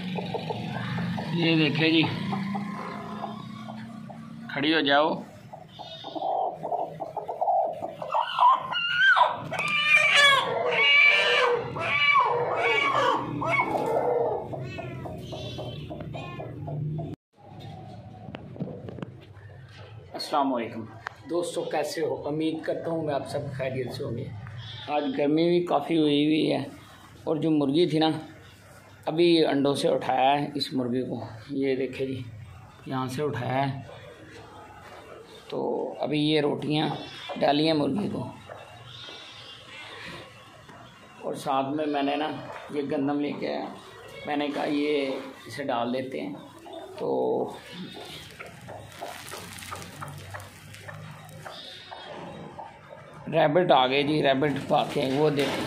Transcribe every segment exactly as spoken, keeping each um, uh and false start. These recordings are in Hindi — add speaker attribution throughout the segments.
Speaker 1: ये देखे जी, खड़ी हो जाओ। अस्सलाम वालेकुम दोस्तों, कैसे हो? उम्मीद करता हूँ मैं आप सब खैरियत से होंगे। आज गर्मी भी काफ़ी हुई हुई है और जो मुर्गी थी ना, अभी अंडों से उठाया है इस मुर्गी को। ये देखे जी, यहाँ से उठाया है। तो अभी ये रोटियाँ डाली हैं मुर्गी को, और साथ में मैंने ना ये गंदम लेके आया। मैंने कहा ये इसे डाल देते हैं। तो रैबिट आ गए जी, रैबिट पाके वो देखें।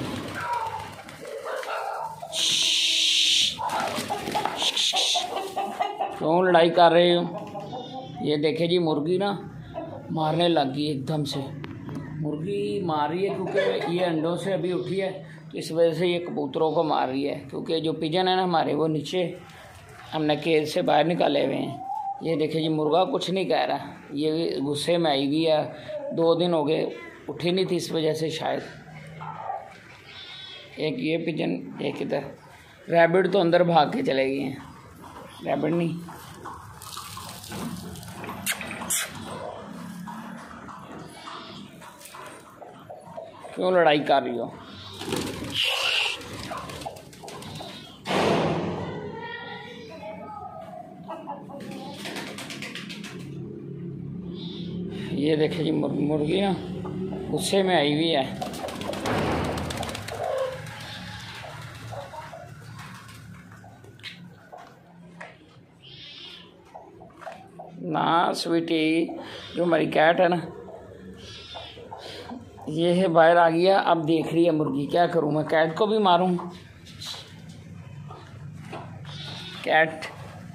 Speaker 1: क्यों लड़ाई कर रहे हो? ये देखे जी, मुर्गी ना मारने लग गई एकदम से। मुर्गी मार रही है क्योंकि ये अंडों से अभी उठी है, तो इस वजह से ये कबूतरों को मार रही है। क्योंकि जो पिजन है ना हमारे, वो नीचे हमने केज से बाहर निकाले हुए हैं। ये देखे जी, मुर्गा कुछ नहीं कह रहा, ये गुस्से में आई हुई है। दो दिन हो गए उठी नहीं थी, इस वजह से शायद। एक ये पिजन, एक इधर। रैबिट तो अंदर भाग के चले गए हैं। रैबिट नहीं, क्यों लड़ाई कर रही हो? ये देखे जी, मुर्गी ना गुस्से में आई हुई है। ना स्वीटी, जो हमारी कैट है ना, ये है बाहर आ गया। अब देख रही है मुर्गी। क्या करूं मैं? कैट को भी मारूं? कैट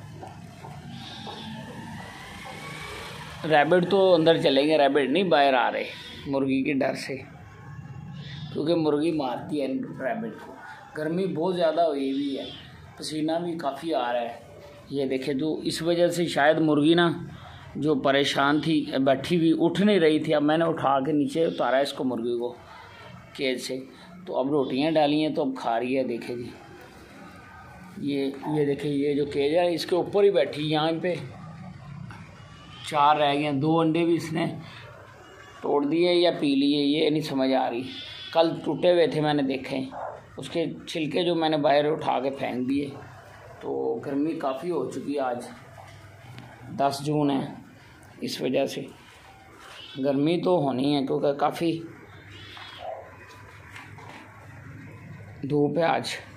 Speaker 1: रैबिट तो अंदर चले गए, रैबिट नहीं बाहर आ रहे मुर्गी के डर से, क्योंकि मुर्गी मारती है रैबिट को। गर्मी बहुत ज़्यादा हुई हुई है, पसीना भी काफ़ी आ रहा है। ये देखे, तो इस वजह से शायद मुर्गी ना जो परेशान थी, बैठी हुई, उठ नहीं रही थी। अब मैंने उठा के नीचे उतारा इसको, मुर्गी को, केज से। तो अब रोटियां डाली हैं तो अब खा रही है। देखे जी, ये ये देखे, ये जो केज है इसके ऊपर ही बैठी। यहाँ पे चार रह गए, दो अंडे भी इसने तोड़ दिए या पी लिए, ये नहीं समझ आ रही। कल टूटे हुए थे, मैंने देखे, उसके छिलके जो मैंने बाहर उठा के फेंक दिए। तो गर्मी काफ़ी हो चुकी है। आज दस जून है, इस वजह से गर्मी तो होनी है, क्योंकि काफ़ी धूप है आज।